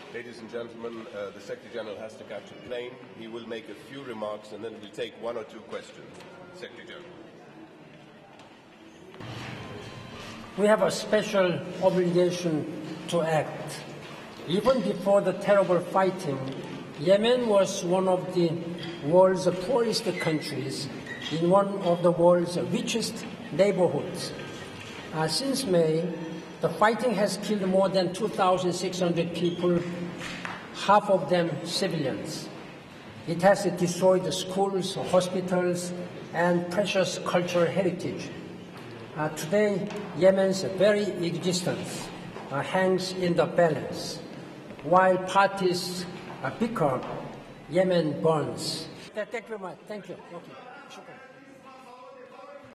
Ladies and gentlemen, the Secretary General has to catch a plane. He will make a few remarks and then we'll take one or two questions. Secretary General. We have a special obligation to act. Even before the terrible fighting, Yemen was one of the world's poorest countries in one of the world's richest neighborhoods. Since May, the fighting has killed more than 2,600 people, half of them civilians. It has destroyed the schools, hospitals, and precious cultural heritage. Today, Yemen's very existence hangs in the balance. While parties bicker, Yemen burns. Thank you very much. Thank you. Okay.